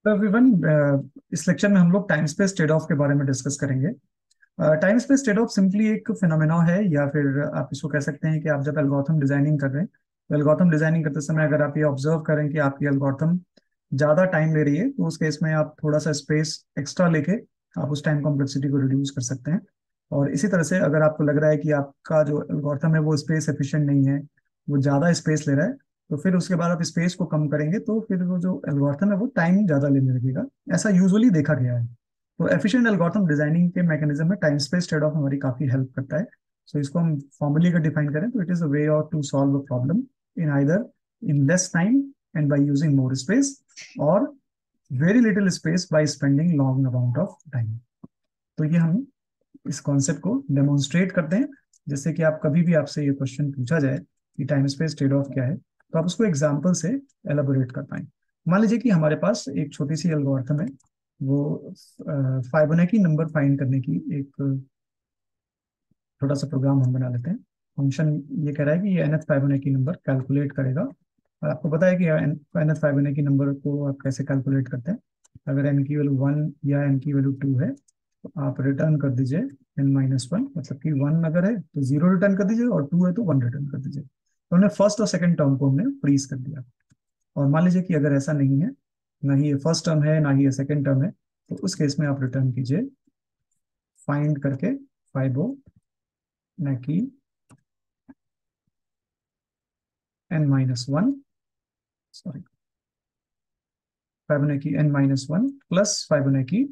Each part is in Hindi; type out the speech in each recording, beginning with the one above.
तो एवरीवन, इस लेक्चर में हम लोग टाइम स्पेस ट्रेड ऑफ के बारे में डिस्कस करेंगे। Time space trade off simply एक फिनोमेना है, या फिर आप इसको कह सकते हैं कि आप जब एल्गोरिथम डिजाइनिंग कर रहे हैं तो एल्गोरिथम डिजाइनिंग करते समय अगर आप ये ऑब्जर्व करें कि आपकी एल्गोरिथम ज़्यादा टाइम ले रही है, तो उस केस में आप थोड़ा सा स्पेस एक्स्ट्रा लेके आप उस टाइम कॉम्प्लेक्सिटी को रिड्यूस कर सकते हैं। और इसी तरह से अगर आपको लग रहा है कि आपका जो एल्गोरिथम है वो स्पेस एफिशिएंट नहीं है, वो ज़्यादा स्पेस ले रहा है, तो फिर उसके बाद आप स्पेस को कम करेंगे तो फिर वो जो एल्गोरिथम है वो टाइम ज़्यादा लेने लगेगा। ऐसा यूजुअली देखा गया है। तो एफिशिएंट एल्गोरिथम डिजाइनिंग के मैकेनिज्म में टाइम स्पेस ट्रेड ऑफ हमारी काफी हेल्प करता है। सो इसको हम फॉर्मली अगर डिफाइन करें तो it is a way of to solve a problem in either in less time and by using more space, और very little space by spending long amount of time. तो ये हम इस कॉन्सेप्ट को डेमोन्स्ट्रेट करते हैं। जैसे कि आप कभी भी आपसे ये क्वेश्चन पूछा जाए कि टाइम स्पेस ट्रेड ऑफ क्या है, तो आप उसको एग्जाम्पल से एलाबोरेट कर पाए। मान लीजिए कि हमारे पास एक छोटी सी एल्गोरिथम है, वो फाइबोनाची नंबर फाइंड करने की एक छोटा सा प्रोग्राम हम बना लेते हैं। फंक्शन ये कह रहा है कि ये nth फाइबोनाची नंबर कैलकुलेट करेगा, और आपको पता है कि nth फाइबोनाची नंबर को आप कैसे कैलकुलेट करते हैं। अगर n की वैल्यू 1 या n की वैल्यू 2 है तो आप रिटर्न कर दीजिए n-1, मतलब कि 1 अगर है तो 0 रिटर्न कर दीजिए, और 2 है तो 1 रिटर्न कर दीजिए। तो हमने फर्स्ट और सेकंड टर्म को हमने फ्रीज कर दिया। और मान लीजिए कि अगर ऐसा नहीं है, ना ही ये फर्स्ट टर्म है ना ही ये सेकंड टर्म है, तो उस केस में आप रिटर्न कीजिए फाइंड करके फाइबोनाची n-1, sorry, फाइबोनाची n-1 plus फाइबोनाची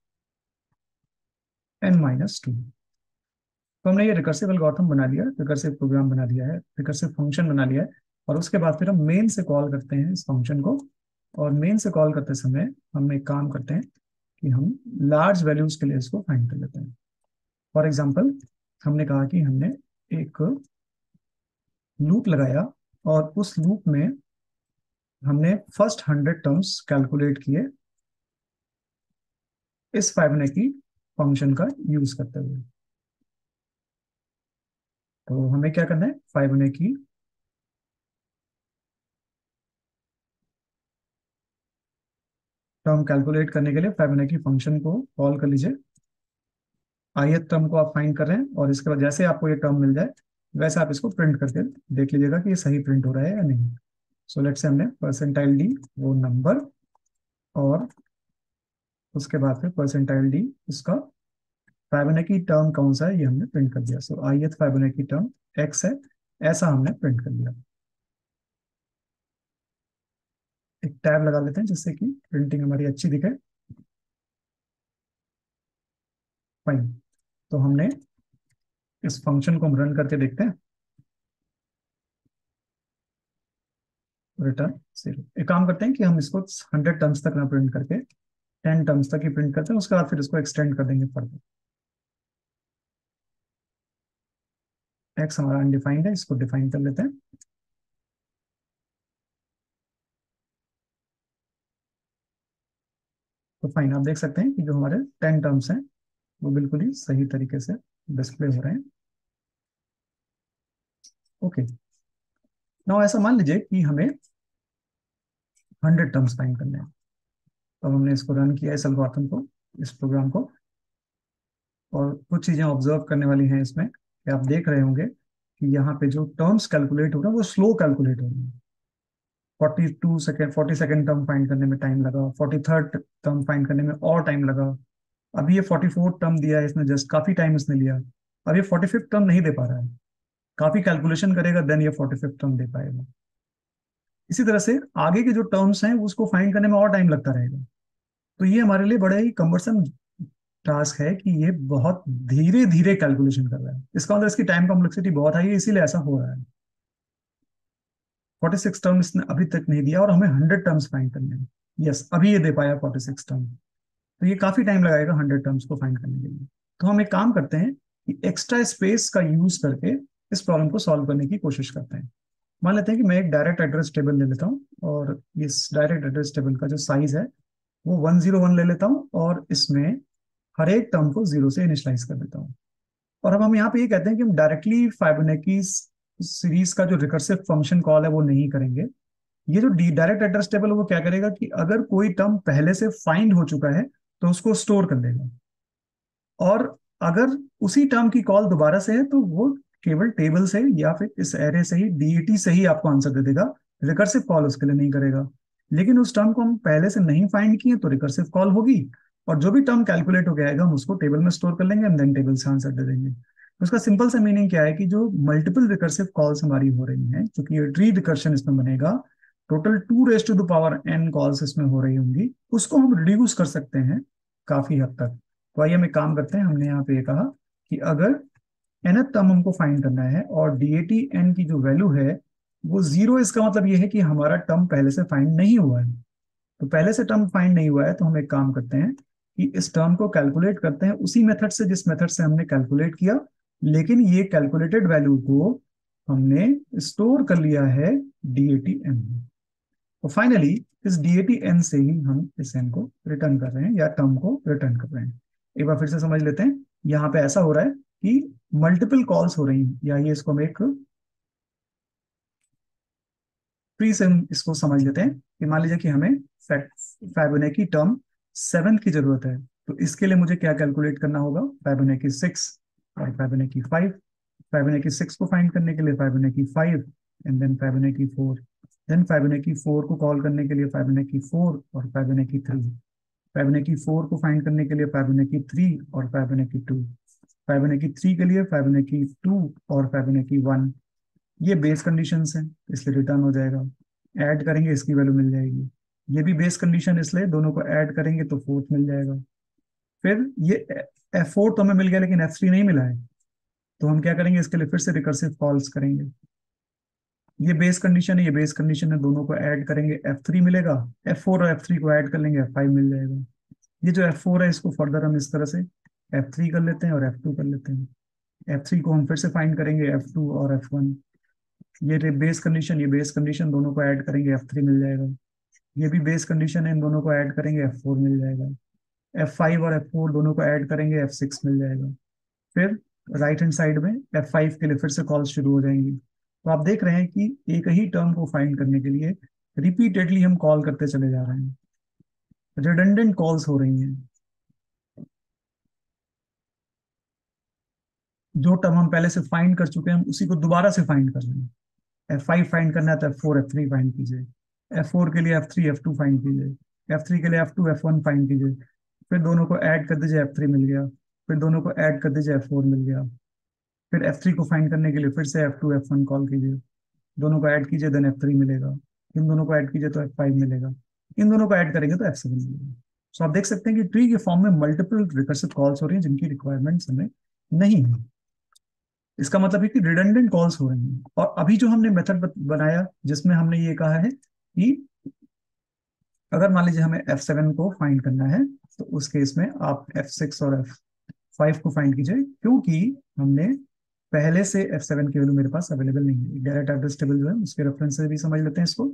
n-2। तो हमने ये रिकर्सिव एल्गोरिथम बना लिया, रिकर्सिव प्रोग्राम बना दिया है, रिकर्सिव फंक्शन बना लिया है। और उसके बाद फिर हम मेन से कॉल करते हैं इस फंक्शन को। और मेन से कॉल करते समय हम एक काम करते हैं कि हम लार्ज वैल्यूज के लिए इसको फाइंड कर लेते हैं। फॉर एग्जाम्पल, हमने कहा कि हमने एक लूप लगाया, और उस लूप में हमने फर्स्ट 100 टर्म्स कैलकुलेट किए इस फाइबोनाची फंक्शन का यूज करते हुए। तो हमें क्या करना है, फाइबोनाची टर्म कैलकुलेट करने के लिए फाइबोनाची फंक्शन को कॉल कर लीजिए। ith टर्म को आप फाइंड कर रहे हैं, और इसके बाद जैसे आपको ये टर्म मिल जाए वैसे आप इसको प्रिंट करके देख लीजिएगा कि ये सही प्रिंट हो रहा है या नहीं। सो लेट्स से हमने परसेंटाइल डी वो नंबर, और उसके बाद फिर परसेंटाइल डी उसका फाइबोनाची टर्म कौन सा है ये हमने प्रिंट कर दिया। So ith Fibonacci term X है, ऐसा हमने प्रिंट कर दिया। एक टैब लगा लेते हैं जिससे कि प्रिंटिंग हमारी अच्छी दिखे। फाइन। तो हमने इस फंक्शन को हम रन करके देखते हैं। रिटर्न 0। एक काम करते हैं कि हम इसको 100 टर्म्स तक ना प्रिंट करके 10 टर्म्स तक ही प्रिंट करते हैं, उसके बाद फिर इसको एक्सटेंड कर देंगे फर्दर। एक्स हमारा अनडिफाइंड है, इसको डिफाइन कर लेते हैं। तो फाइन, आप देख सकते हैं कि जो हमारे 10 टर्म्स हैं वो बिल्कुल ही सही तरीके से डिस्प्ले हो रहे हैं। ओके। नाउ ऐसा मान लीजिए कि हमें 100 टर्म्स फाइंड करने हैं। तो हमने इसको रन किया इस एल्गोरिथम को, इस प्रोग्राम को। और कुछ चीजें ऑब्जर्व करने वाली हैं इसमें कि आप देख रहे होंगे कि यहाँ पे जो टर्म्स कैलकुलेट हो रहे हैं वो स्लो कैलकुलेट हो रहे हैं। 42 सेकेंड, 40 सेकेंड टर्म फाइंड करने में टाइम लगा, 43rd टर्म फाइंड करने में और टाइम लगा। अभी ये 44th टर्म दिया है इसने, जस्ट काफी टाइम इसने लिया। अब ये 45th टर्म नहीं दे पा रहा है, काफी कैलकुलेशन करेगा देन ये 45th टर्म दे पाएगा। इसी तरह से आगे के जो टर्म्स हैं उसको फाइंड करने में और टाइम लगता रहेगा। तो ये हमारे लिए बड़ा ही कम्बरसम टास्क है कि ये बहुत धीरे धीरे कैलकुलेशन कर रहा है। इसका मतलब इसकी टाइम कॉम्प्लेक्सिटी बहुत हाई है, इसीलिए ऐसा हो रहा है। 46 टर्म इसने अभी तक नहीं दिया, और हमें 100 टर्म्स फाइंड करने हैं। यस, अभी ये दे पाया 46 टर्म। तो ये काफी टाइम लगाएगा 100 टर्म्स को फाइंड करने के लिए। तो हम एक काम करते हैं कि एक्स्ट्रा स्पेस का यूज करके इस प्रॉब्लम को सॉल्व करने की कोशिश करते हैं। मान लेते हैं कि मैं एक डायरेक्ट एड्रेस टेबल ले लेता हूँ, और इस डायरेक्ट एड्रेस टेबल का जो साइज है वो 101 ले लेता हूँ, और इसमें हर एक टर्म को 0 से इनिशलाइज कर देता हूँ। और अब हम यहाँ पे ये कहते हैं कि हम डायरेक्टली फाइबोनाची सीरीज का जो रिकर्सिव फंक्शन कॉल है वो नहीं करेंगे। ये जो डायरेक्ट एड्रेस टेबल है वो क्या करेगा कि अगर कोई टर्म पहले से फाइंड हो चुका है तो उसको स्टोर कर लेगा, और अगर उसी टर्म की कॉल दोबारा से है तो वो केवल टेबल से या फिर इस एरे से ही, डीईटी से ही आपको आंसर दे देगा, रिकर्सिव कॉल उसके लिए नहीं करेगा। लेकिन उस टर्म को हम पहले से नहीं फाइंड किए तो रिकर्सिव कॉल होगी, और जो भी टर्म कैलकुलेट हो गया आएगा हम उसको टेबल में स्टोर कर लेंगे एंड देन टेबल से आंसर दे देंगे। तो उसका सिंपल सा मीनिंग क्या है कि जो मल्टीपल रिकर्सिव कॉल्स हमारी हो रही हैं, क्योंकि ये ट्री रिकर्शन इसमें बनेगा, total 2 raised to the power n calls इसमें हो रही होंगी, उसको हम रिड्यूस कर सकते हैं काफी हद तक। तो आइए हम एक काम करते हैं, हमने यहाँ पे ये कहा कि अगर nth टर्म हमको फाइंड करना है और डीएटी एन की जो वैल्यू है वो 0, इसका मतलब ये है कि हमारा टर्म पहले से फाइंड नहीं हुआ है। तो पहले से टर्म फाइंड नहीं हुआ है तो हम एक काम करते हैं कि इस टर्म को कैलकुलेट करते हैं उसी मेथड से जिस मेथड से हमने कैलकुलेट किया, लेकिन ये कैलकुलेटेड वैल्यू को हमने स्टोर कर लिया है डीएटी एन में। तो फाइनली इस डीएटी एन से ही हम इस एन को रिटर्न कर रहे हैं या टर्म को रिटर्न कर रहे हैं। एक बार फिर से समझ लेते हैं, यहाँ पे ऐसा हो रहा है कि मल्टीपल कॉल्स हो रही हैं, या ये इसको हम एक ट्री से हम इसको समझ लेते हैं कि मान लीजिए कि हमें फैबोनेकी टर्म 7 की जरूरत है, तो इसके लिए मुझे क्या कैलकुलेट करना होगा, फैबोनेकी 6 और फैबोनेकी 5। फैबोनेकी 6 को फाइंड करने के लिए Fibonacci 5 and then Fibonacci 4, then Fibonacci 4 को कॉल करने के लिए फैबोनेकी 4 और फैबोनेकी 3, फैबोनेकी 4 को फाइंड करने के लिए फैबोनेकी 3 और फैबोनेकी 2, फैबोनेकी 3 के लिए फैबोनेकी 2 और फैबोनेकी 1। ये बेस कंडीशंस हैं इसलिए रिटर्न हो जाएगा। ऐड करेंगे इसकी वैल्यू मिल जाएगी, ये भी बेस कंडीशन इसलिए दोनों को ऐड करेंगे तो फोर्थ मिल जाएगा। फिर ये F4 तो हमें मिल गया लेकिन F3 नहीं मिला है, तो हम क्या करेंगे, इसके लिए फिर से रिकर्सिव कॉल्स करेंगे। ये बेस कंडीशन है, ये बेस कंडीशन है, दोनों को ऐड करेंगे F3 मिलेगा, F4 और F3 को ऐड कर लेंगे F5 मिल जाएगा। ये जो F4 है इसको फर्दर हम इस तरह से F3 कर लेते हैं और F2 कर लेते हैं। F3 को हम फिर से फाइंड करेंगे F2 और F1, ये बेस कंडीशन, ये बेस कंडीशन, दोनों को ऐड करेंगे F3 मिल जाएगा। ये भी बेस कंडीशन है, इन दोनों को ऐड करेंगे F4 मिल जाएगा। F5 और F4 दोनों को ऐड करेंगे F6 मिल जाएगा। फिर राइट हैंड साइड में F5 के लिए फिर से कॉल शुरू हो जाएंगी। तो आप देख रहे हैं कि एक ही टर्म को फाइंड करने के लिए रिपीटेडली हम कॉल करते चले जा रहे हैं, रिडंडेंट कॉल्स हो रही हैं। जो टर्म हम पहले से फाइंड कर चुके हैं हम उसी को दोबारा से फाइंड कर रहे हैं। F5 फाइंड करना है तो F4 F3 फाइंड कीजिए, F4 के लिए F3 F2 फाइंड कीजिए, F3 के लिए F2 F1 फाइंड कीजिए, फिर दोनों को ऐड कर दीजिए F3 मिल गया, फिर दोनों को ऐड कर दीजिए F4 मिल गया, फिर F3 को फाइंड करने के लिए फिर से F2 F1 कॉल कीजिए, दोनों को ऐड कीजिए देन F3 मिलेगा, इन दोनों को ऐड कीजिए तो F5 मिलेगा, इन दोनों को ऐड करेंगे तो F7 मिलेगा। सो आप देख सकते हैं कि ट्री के फॉर्म में मल्टीपल रिकर्सिव कॉल्स हो रही हैं जिनकी रिक्वायरमेंट्स हमें नहीं है। इसका मतलब है कि रिडंडेंट कॉल्स हो रही हैं। और अभी जो हमने मेथड बनाया जिसमें हमने ये कहा है कि अगर मान लीजिए हमें F7 को फाइंड करना है तो उस केस में आप F6 और F5 को फाइंड कीजिए, क्योंकि हमने पहले से F7 की वैल्यू मेरे पास अवेलेबल नहीं है। डायरेक्ट एड्रेस टेबल जो है उसके रेफरेंस से भी समझ लेते हैं इसको।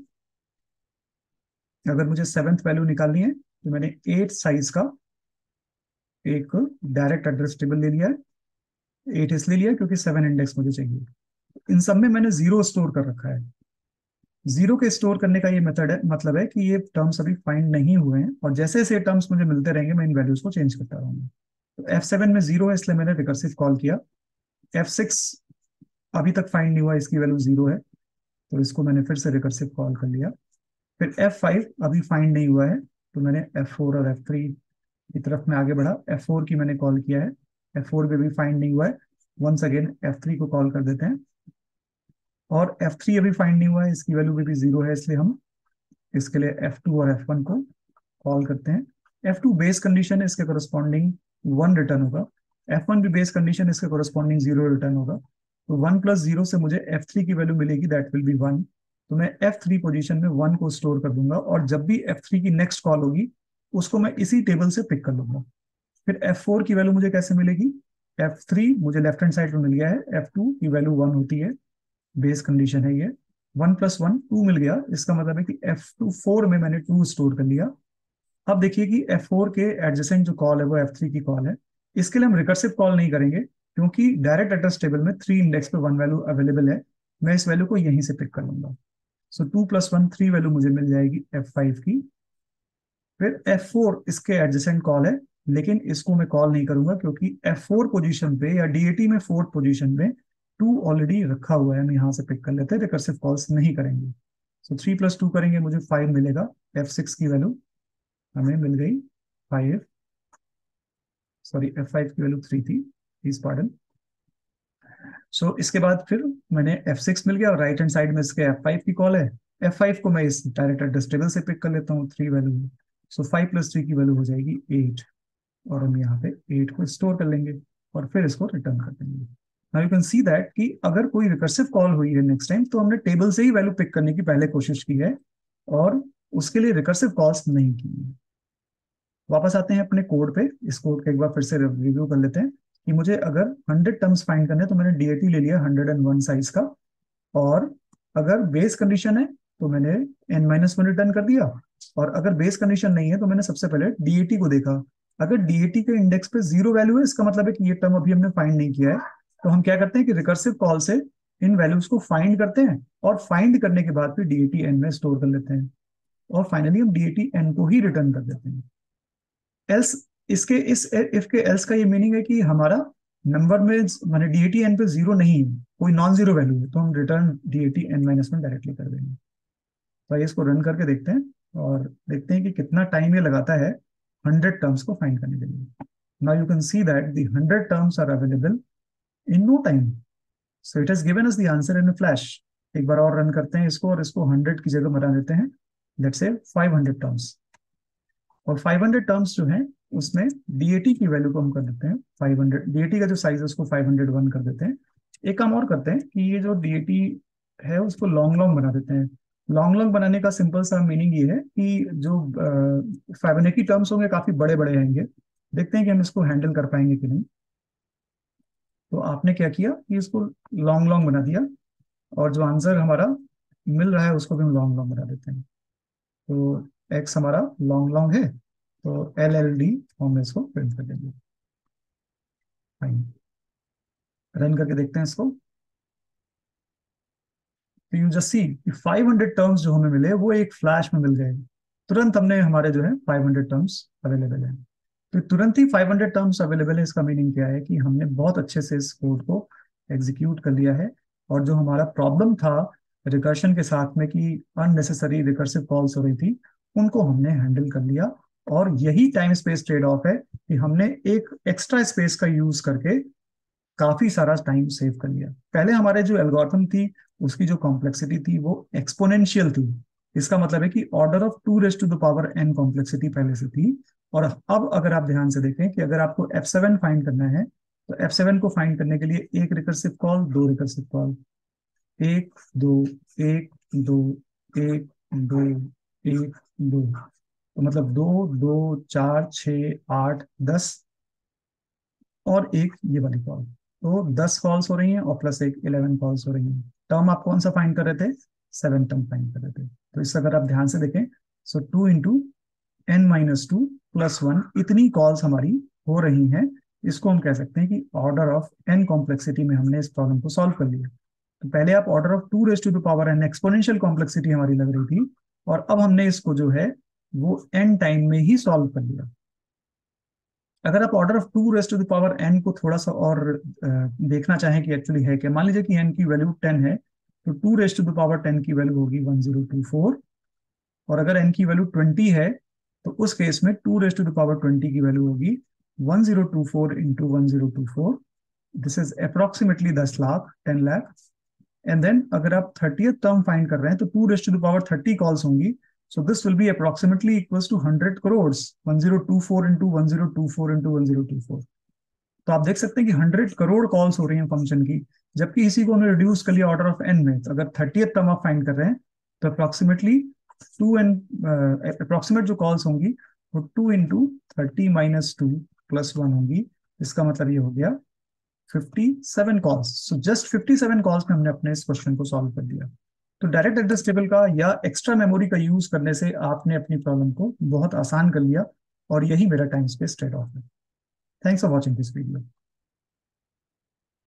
अगर मुझे 7th वैल्यू निकालनी है तो मैंने 8 साइज का एक डायरेक्ट एड्रेस टेबल ले लिया है। 8 इसलिए लिया क्योंकि 7 इंडेक्स मुझे चाहिए। इन सब में मैंने 0 स्टोर कर रखा है। 0 के स्टोर करने का ये मेथड है, मतलब है कि ये टर्म्स अभी फाइंड नहीं हुए हैं और जैसे जैसे टर्म्स मुझे मिलते रहेंगे मैं इन वैल्यूज को चेंज करता रहूंगा। तो F7 में 0 है इसलिए मैंने रिकर्सिव कॉल किया। F6 अभी तक फाइंड नहीं हुआ, इसकी वैल्यू 0 है तो इसको मैंने फिर से रिकर्सिव कॉल कर लिया। फिर F5 अभी फाइंड नहीं हुआ है तो मैंने F4 और F3 की तरफ में आगे बढ़ा, F4 की मैंने कॉल किया है, F4 पे भी फाइंड नहीं हुआ है, वंस अगेन F3 को कॉल कर देते हैं। और F3 अभी फाइंड नहीं हुआ है, इसकी वैल्यू भी 0 है इसलिए हम इसके लिए F2 और F1 को कॉल करते हैं। F2 बेस कंडीशन है, इसके करस्पॉन्डिंग 1 रिटर्न होगा। F1 भी बेस कंडीशन, इसके करस्पॉन्डिंग 0 रिटर्न होगा। तो 1 + 0 से मुझे F3 की वैल्यू मिलेगी, दैट विल बी 1। तो मैं F3 पोजीशन में 1 को स्टोर कर दूंगा और जब भी F3 की नेक्स्ट कॉल होगी उसको मैं इसी टेबल से पिक कर लूंगा। फिर F4 की वैल्यू मुझे कैसे मिलेगी, F3 मुझे लेफ्ट हैंड साइड में मिल गया है, F2 की वैल्यू 1 होती है, बेस कंडीशन है ये। 1 + 1 2 मिल गया, इसका मतलब है कि F2 4 में मैंने 2 स्टोर कर लिया। अब देखिए कि F4 के एडजेसेंट जो कॉल है वो F3 की कॉल है। इसके लिए हम रिकर्सिव कॉल नहीं करेंगे क्योंकि डायरेक्ट एड्रेस टेबल में 3 इंडेक्स पे 1 वैल्यू अवेलेबल है, मैं इस वैल्यू को यहीं से पिक कर लूंगा। सो 2+1 3 वैल्यू मुझे मिल जाएगी F5 की। फिर F4 इसके एडजेसेंट कॉल है, लेकिन इसको मैं कॉल नहीं करूंगा क्योंकि F4 पोजीशन पे या डीएटी में फोर्थ पोजीशन में 2 ऑलरेडी रखा हुआ है, हम यहाँ से पिक कर लेते हैं, रिकर्सिव कॉल्स नहीं करेंगे। सो 3+2 करेंगे, मुझे 5 मिलेगा। F6 की वैल्यू हमें मिल गई 5, सॉरी F5 की वैल्यू 3 थी, प्लीज पार्डन। सो इसके बाद फिर मैंने F6 मिल गया और राइट हैंड साइड में इसके F5 की कॉल है। F5 को मैं इस डायरेक्ट एड्रेस टेबल से पिक कर लेता हूँ, 3 वैल्यू। सो 5+3 की वैल्यू हो जाएगी 8, और हम यहाँ पे 8 को स्टोर कर लेंगे और फिर इसको रिटर्न कर देंगे। Now you can see that कि अगर कोई रिकर्सिव कॉल हुई है नेक्स्ट टाइम, तो हमने टेबल से ही वैल्यू पिक करने की पहले कोशिश की है और उसके लिए रिकर्सिव कॉल्स नहीं की है। वापस आते हैं अपने कोड पे, इस कोड का एक बार फिर से रिव्यू कर लेते हैं कि मुझे अगर 100 टर्म्स फाइंड करने हैं तो मैंने डीएटी ले लिया 101 साइज का, और अगर बेस कंडीशन है तो मैंने n-1 रिटर्न कर दिया, और अगर बेस कंडीशन नहीं है तो मैंने सबसे पहले डीएटी को देखा। अगर डीएटी के इंडेक्स पे 0 वैल्यू है, इसका मतलब है कि ये टर्म अभी हमने फाइंड नहीं किया है। तो हम क्या करते हैं कि रिकर्सिव कॉल से इन वैल्यूज को फाइंड करते हैं, और फाइंड करने के बाद फिर डीएटी एन में स्टोर कर लेते हैं, और फाइनली हम डीएटी एन को ही रिटर्न कर देते हैं। एल्स, इसके इस इफ के एल्स का ये मीनिंग है कि हमारा नंबर में माने डीएटी एन पे 0 नहीं है, कोई नॉन जीरो वैल्यू है, तो हम रिटर्न डीएटी एन-1 डायरेक्टली कर देंगे। तो आइए इसको रन करके देखते हैं और देखते हैं कि कितना टाइम ये लगाता है 100 टर्म्स को फाइंड करने के लिए। Now you can see that the 100 terms are available in no time, so it has given us the answer in a flash. एक बार और रन करते हैं इसको, और इसको 100 की जगह बना देते हैं, लेट्स से 500 टर्म्स। और 500 टर्म्स जो है उसमें डीएटी की वैल्यू को हम कर देते हैं 500, डीएटी का जो साइज है उसको 501 कर देते हैं। एक काम और करते हैं कि ये जो डीएटी है उसको लॉन्ग लॉन्ग बना देते हैं। लॉन्ग लॉन्ग बनाने का सिंपल सा मीनिंग ये है कि जो फिबोनाची टर्म्स होंगे काफी बड़े बड़े आएंगे, देखते हैं कि हम इसको हैंडल कर पाएंगे कि नहीं। तो आपने क्या किया कि इसको लॉन्ग लॉन्ग बना दिया, और जो आंसर हमारा मिल रहा है उसको भी हम लॉन्ग लॉन्ग बना देते हैं। तो एक्स हमारा लॉन्ग लॉन्ग है, तो LLD फॉर्म में इसको प्रिंट कर देंगे। फाइन, रन करके देखते हैं इसको। तो यू जस्ट सी 500 टर्म्स जो हमें मिले वो एक फ्लैश में मिल गए, तुरंत हमने हमारे जो है 500 टर्म्स अवेलेबल है। तो तुरंत ही 500 टर्म्स अवेलेबल है, इसका मीनिंग क्या है कि हमने बहुत अच्छे से इस कोड को एग्जीक्यूट कर लिया है, और जो हमारा प्रॉब्लम था रिकर्शन के साथ में कि अननेसेसरी रिकर्सिव कॉल्स हो रही थी, उनको हमने हैंडल कर लिया। और यही टाइम स्पेस ट्रेड ऑफ है कि हमने एक एक्स्ट्रा स्पेस का यूज करके काफी सारा टाइम सेव कर लिया। पहले हमारे जो एल्गोरिथम थी उसकी जो कॉम्प्लेक्सिटी थी वो एक्सपोनेंशियल थी, इसका मतलब है कि order of 2 raised to the power n complexity पहले से थी। और अब अगर आप ध्यान से देखें कि अगर आपको F7 फाइंड करना है, तो F7 को फाइंड करने के लिए एक रिकर्सिव कॉल, दो रिकर्सिव कॉल, एक दो, एक दो, एक दो, एक दो, तो मतलब 2 2 4 6 8 10, और एक ये वाली कॉल, तो 10 कॉल्स हो रही हैं और प्लस एक 11 कॉल्स हो रही हैं। टर्म आप कौन सा फाइंड कर रहे थे? 7 टर्म फाइंड कर रहे थे। तो इससे अगर आप ध्यान से देखें, सो 2 × n-2 + 1 इतनी कॉल्स हमारी हो रही हैं। इसको हम कह सकते हैं कि ऑर्डर ऑफ n कॉम्प्लेक्सिटी में हमने इस प्रॉब्लम को सॉल्व कर लिया। तो पहले आप order of 2 raised to the power n exponential complexity हमारी लग रही थी, और अब हमने इसको जो है वो n टाइम में ही सॉल्व कर लिया। अगर आप order of 2 raised to the power n को थोड़ा सा और देखना चाहें कि एक्चुअली है क्या, मान लीजिए कि n की वैल्यू 10 है, तो 2 raised to the power 10 की वैल्यू होगी 1024, और अगर n की वैल्यू 20 है तो उस केस में 2 raised to the power 20 की वैल्यू होगी 1024 into 1024, this is approximately 10 lakh, 10 lakh. And then अगर आप 30th टर्म फाइंड कर रहे हैं तो 2 raised to the power 30 calls होंगी, so this will be approximately equals to 100 crores, 1024 into 1024 into 1024। तो आप देख सकते हैं कि 100 करोड़ कॉल्स हो रही हैं फंक्शन की, जबकि इसी को हमने रिड्यूस कर लिया ऑर्डर ऑफ n में। तो अगर 30th टर्म आप फाइंड कर रहे हैं तो अप्रोक्सीमेटली 2n, अप्रोक्सीमेट जो कॉल्स होंगी वो 2 इंटू 30 - 2 + 1 होंगी। इसका मतलब ये हो गया 57 कॉल्स। सो जस्ट 57 कॉल्स में हमने अपने इस क्वेश्चन को सॉल्व कर दिया। तो डायरेक्ट एड्रेस टेबल का या एक्स्ट्रा मेमोरी का यूज करने से आपने अपनी प्रॉब्लम को बहुत आसान कर लिया, और यही मेरा टाइम स्पेस ट्रेड ऑफ है। Thanks for watching this video.